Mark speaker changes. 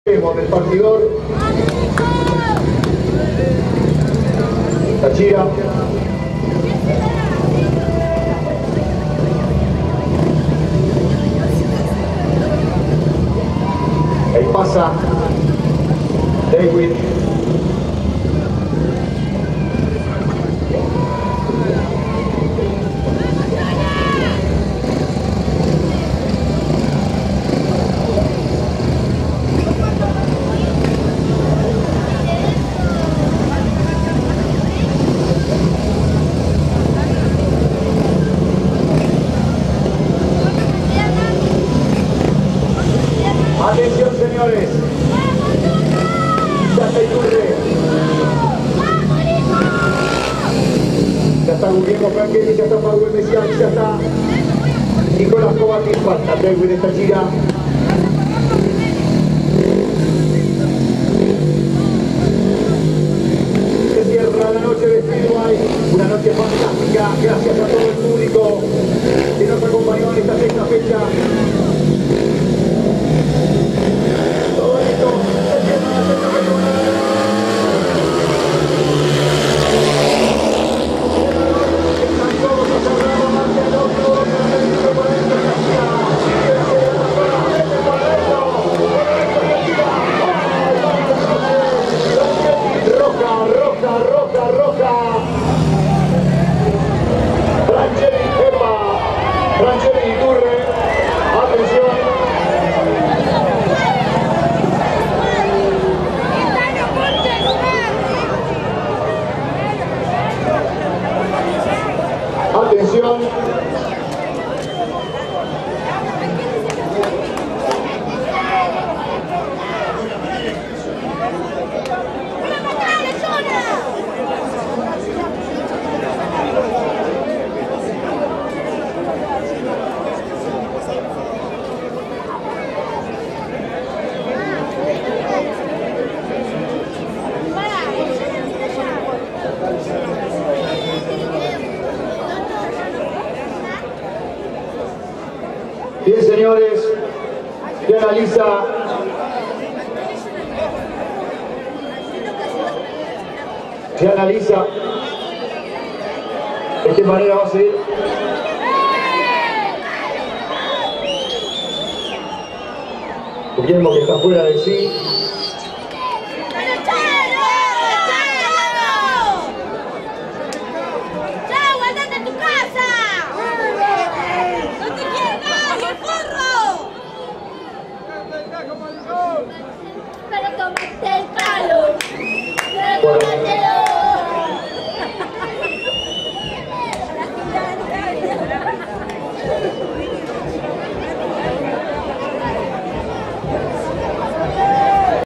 Speaker 1: Del partidor Táchira. Ahí pasa David. Atención, señores. Ya está Iturre. Ya está Guglielmo Franchetti, ya está Manuel Messiani, ya está Nicolás Kovacic. Falta David de Táchira. Se cierra la noche de Speedway. Una noche fantástica. Gracias a todo el público que nos acompañó en esta sexta fecha. Todo esto se cierra la sexta fecha. Están todos a cerrar la marcha del otro. Roja. Franchetti, Franchetti y Iturre. Atención. Atención. Bien, señores, se analiza de qué manera va a seguir. Guillermo, que está fuera de sí.
Speaker 2: Pero tomaste el palo.